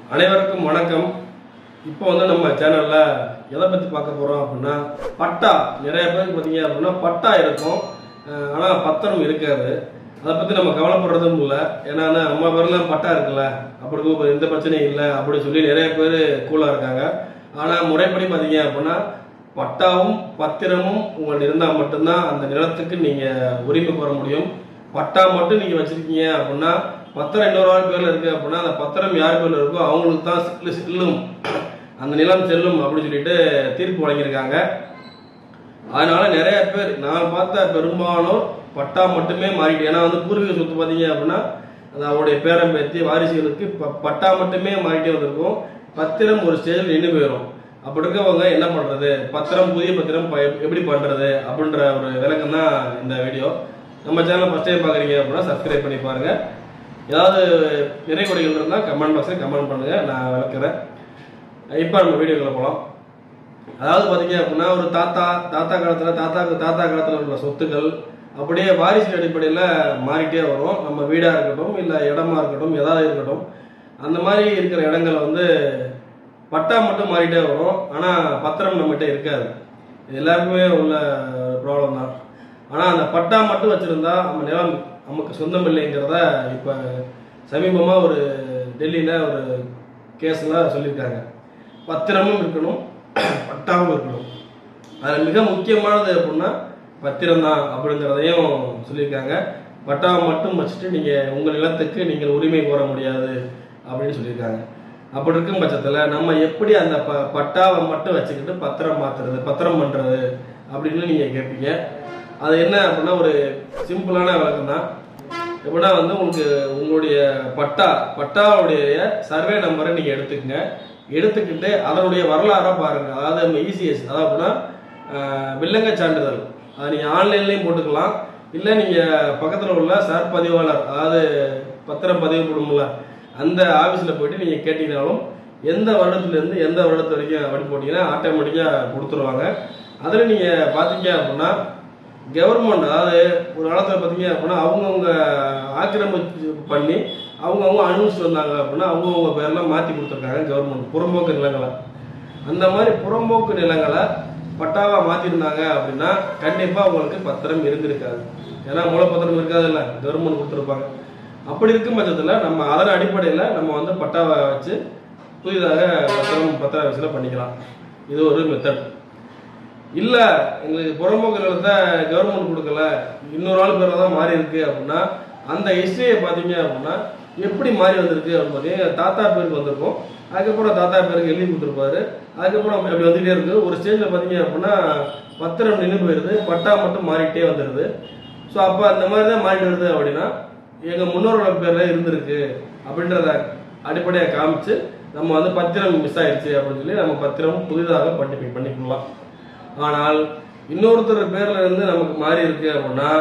அனைவருக்கும் வணக்கம். இப்போ நம்ம சேனல்ல எதை பத்தி பார்க்க போறோம் அப்படின்னா, பட்டா. நிறைய பேருக்கு பார்த்தீங்க அப்படின்னா பட்டா இருக்கும், ஆனா பத்திரம் இருக்காது. அதை பத்தி நம்ம கவலைப்படுறதும் இல்லை. ஏன்னா நம்ம பேர்ல பட்டா இருக்குல்ல, அப்படி எந்த பிரச்சனையும் இல்லை அப்படின்னு சொல்லி நிறைய பேர் கூலா இருக்காங்க. ஆனா முறைப்படி பார்த்தீங்க அப்படின்னா பட்டாவும் பத்திரமும் உங்களுக்கு இருந்தால் மட்டும்தான் அந்த நிலத்துக்கு நீங்க உரிமை பெற முடியும். பட்டா மட்டும் நீங்க வச்சிருக்கீங்க அப்படின்னா, பத்திரம் இன்னொரு ஆள் பேர்ல இருக்கு அப்படின்னா அந்த பத்திரம் யார் பேர்ல இருக்கோ அவங்களுக்கு தான் செல்லும், அந்த நிலம் செல்லும் அப்படின்னு சொல்லிட்டு தீர்ப்பு வழங்கியிருக்காங்க. அதனால நிறைய பேர் நான் பார்த்த பெரும்பாலும் பட்டா மட்டுமே மாறிட்டு, ஏன்னா பூர்வீக சொத்து பார்த்தீங்க அப்படின்னா அது அவருடைய பேரம் பேத்தி வாரிசுகளுக்கு பட்டா மட்டுமே மாறிட்டே வந்திருக்கும். பத்திரம் ஒரு ஸ்டேஜில் நின்று போயிடும். அப்படி இருக்கவங்க என்ன பண்றது, பத்திரம் புதிய பத்திரம் எப்படி பண்றது அப்படின்ற ஒரு விளக்கம் தான் இந்த வீடியோ. நம்ம சேனல் ஃபர்ஸ்ட் டைம் பார்க்குறீங்க அப்படின்னா சப்ஸ்கிரைப் பண்ணி பாருங்க. ஏதாவது நிறைகுறைகள் இருந்தால் கமெண்ட் பாக்ஸில் கமெண்ட் பண்ணுங்க, நான் விளக்குறேன். இப்போ நம்ம வீடியோக்குள்ள போகலாம். அதாவது பார்த்தீங்க அப்படின்னா ஒரு தாத்தா காலத்தில் உள்ள சொத்துக்கள் அப்படியே வாரிசு அடிப்படையில் மாறிட்டே வரும். நம்ம வீடாக இருக்கட்டும், இல்லை இடமா இருக்கட்டும், எதாவது இருக்கட்டும், அந்த மாதிரி இருக்கிற இடங்களை பட்டா மட்டும் மாறிட்டே வரும். ஆனால் பத்திரம் நம்மகிட்ட இருக்காது. இது எல்லாருக்குமே உள்ள ப்ராப்ளம் தான். ஆனால் அந்த பட்டா மட்டும் வச்சுருந்தா நம்ம நிலம் நமக்கு சொந்தம் இல்லைங்கிறத இப்போ சமீபமாக ஒரு டெல்லியில் ஒரு கேஸில் சொல்லியிருக்காங்க. பத்திரமும் இருக்கணும், பட்டாவும் இருக்கணும். அதில் மிக முக்கியமானது அப்படின்னா பத்திரம் தான் அப்படிங்கிறதையும் சொல்லியிருக்காங்க. பட்டாவை மட்டும் வச்சுட்டு நீங்கள் உங்கள் நிலத்துக்கு நீங்கள் உரிமை கோர முடியாது அப்படின்னு சொல்லியிருக்காங்க. அப்படி இருக்கும் பட்சத்தில் நம்ம எப்படி அந்த பட்டாவை மட்டும் வச்சுக்கிட்டு பத்திரம் மாற்றுறது, பத்திரம் பண்ணுறது அப்படின்னு நீங்கள் கேட்பீங்க. அது என்ன அப்படின்னா ஒரு சிம்பிளான விளக்கம் தான். எப்படின்னா உங்களுக்கு உங்களுடைய பட்டாவுடைய சர்வே நம்பரை நீங்கள் எடுத்துக்கங்க. எடுத்துக்கிட்டு அதனுடைய வரலாறாக பாருங்கள். அதாவது நம்ம இசிஎஸ், அதாவது அப்படின்னா வில்லங்க சான்றிதழ், அதை நீங்கள் ஆன்லைன்லேயும் போட்டுக்கலாம். இல்லை நீங்கள் பக்கத்தில் உள்ள சார் பதிவாளர், அதாவது பத்திரம் பதிவு போடும்ல அந்த ஆஃபீஸில் போயிட்டு நீங்கள் கேட்டீங்கனாலும் எந்த வருடத்துலேருந்து எந்த வருடத்து வரைக்கும் அப்படி போட்டிங்கன்னா ஆட்டோமேட்டிக்காக கொடுத்துருவாங்க. அதில் நீங்கள் பார்த்தீங்க அப்படின்னா கவர்மெண்ட், அதாவது ஒரு காலத்தில் பார்த்தீங்க அப்படின்னா அவங்கவுங்க ஆக்கிரமிப்பு பண்ணி அவங்கவுங்க அனுபவிச்சு வந்தாங்க அப்படின்னா அவங்கவுங்க பேரெல்லாம் மாற்றி கொடுத்துருக்காங்க கவர்மெண்ட். புறம்போக்கு நிலங்களை, அந்த மாதிரி புறம்போக்கு நிலங்களை பட்டாவாக மாற்றிருந்தாங்க அப்படின்னா கண்டிப்பாக உங்களுக்கு பத்திரம் இருந்திருக்காது. ஏன்னா மூலப்பத்திரம் இருக்காது இல்லை, கவர்மெண்ட் கொடுத்துருப்பாங்க. அப்படி இருக்கும் பட்சத்தில் நம்ம அதன் அடிப்படையில் நம்ம பட்டாவை வச்சு புதிதாக பத்திர வயசில் பண்ணிக்கலாம். இது ஒரு மெத்தட். இல்லை எங்களுக்கு புறம்போக்கு நிலத்தை கவர்மெண்ட் கொடுக்கல, இன்னொரு ஆள் பேரில் தான் மாறி இருக்கு அப்படின்னா அந்த ஹிஸ்டரியை பார்த்தீங்க அப்படின்னா எப்படி மாறி வந்திருக்கு அப்படின்னு பார்த்தீங்கன்னா தாத்தா பேருக்கு வந்திருக்கும். அதுக்கப்புறம் தாத்தா பேருக்கு எழுதி கொடுத்துருப்பாரு. அதுக்கப்புறம் அப்படி வந்துகிட்டே இருக்கு. ஒரு ஸ்டேஜில் பார்த்தீங்க அப்படின்னா பத்திரம் நின்று போயிடுது, பட்டா மட்டும் மாறிட்டே வந்துடுது. ஸோ அப்போ அந்த மாதிரி தான் மாறிட்டு வருது அப்படின்னா எங்கள் முன்னோரோட பேரில் இருந்திருக்கு அப்படின்றத அடிப்படையாக காமிச்சு நம்ம பத்திரம் மிஸ் ஆயிடுச்சு அப்படின்னு சொல்லி நம்ம பத்திரம் புதிதாக பண்ணிக்கலாம். ஆனால் இன்னொருத்தர் பேர்ல இருந்து நமக்கு மாறி இருக்கு அப்படின்னா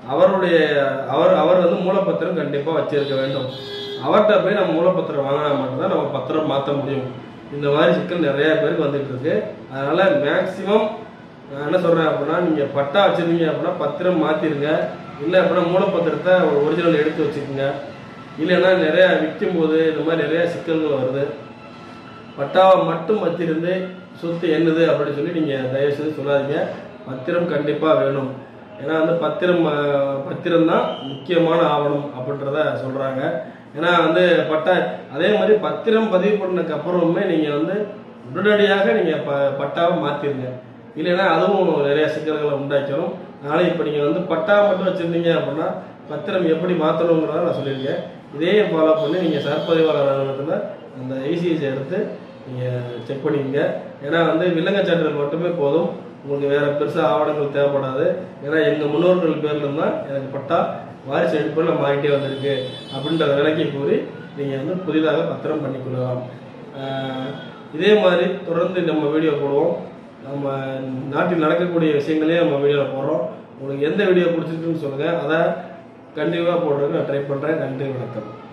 அவர் மூலப்பத்திரம் கண்டிப்பா வச்சிருக்க வேண்டும். அவர்கிட்ட போய் நம்ம மூலப்பத்திரம் வாங்கினா மட்டும்தான் நம்ம பத்திரம் மாற்ற முடியும். இந்த மாதிரி சிக்கல் நிறைய பேருக்கு வந்துட்டு இருக்கு. அதனால மேக்சிமம் நான் என்ன சொல்றேன் அப்படின்னா, நீங்க பட்டா வச்சிருந்தீங்க அப்படின்னா பத்திரம் மாத்திருங்க. இல்லை அப்படின்னா மூலப்பத்திரத்தை ஒரு ஒரிஜினல் எடுத்து வச்சுக்கோங்க. இல்லைன்னா நிறைய விற்கும் போது இந்த மாதிரி நிறைய சிக்கல்கள் வருது. பட்டாவை மட்டும் வச்சிருந்து சொத்து என்னது அப்படின்னு சொல்லி நீங்க தயவு செய்து சொல்லாதீங்க. பத்திரம் கண்டிப்பா வேணும். ஏன்னா பத்திரம் தான் முக்கியமான ஆவணம் அப்படின்றத சொல்றாங்க. ஏன்னா பட்டா அதே மாதிரி பத்திரம் பதிவு பண்ணதுக்கு அப்புறமே நீங்க உடனடியாக நீங்க பட்டாவை மாத்திருங்க. இல்லைன்னா அதுவும் நிறைய சிக்கல்களை உண்டாக்கிடும். அதனால இப்ப நீங்க பட்டாவை மட்டும் வச்சிருந்தீங்க அப்படின்னா பத்திரம் எப்படி மாத்தணுங்கிறத நான் சொல்லியிருக்கேன். இதே ஃபாலோ பண்ணி நீங்க சர்பதிவாளர் அலுவலகத்துல அந்த ஐசிஐசி எடுத்து நீங்க செக் பண்ணிக்கங்க. ஏன்னா வில்லங்க சான்றிதழ் மட்டுமே போதும், உங்களுக்கு வேற பெருசாக ஆவணங்கள் தேவைப்படாது. ஏன்னா எங்கள் முன்னோர்கள் பேர்ல இருந்தால் எனக்கு பட்டா வாரிசு அடிப்படையில் மாறிட்டே வந்திருக்கு அப்படின்ற விலைக்கு கூறி நீங்கள் புதிதாக பத்திரம் பண்ணிக்கொள்ளலாம். இதே மாதிரி தொடர்ந்து நம்ம வீடியோ போடுவோம். நம்ம நாட்டில் நடக்கக்கூடிய விஷயங்களே நம்ம வீடியோவில் போடுறோம். உங்களுக்கு எந்த வீடியோ பிடிச்சிருக்குன்னு சொல்லுங்கள், அதை கண்டிப்பாக போடுறதுக்கு நான் ட்ரை பண்ணுறேன். நன்றி, வணக்கம்.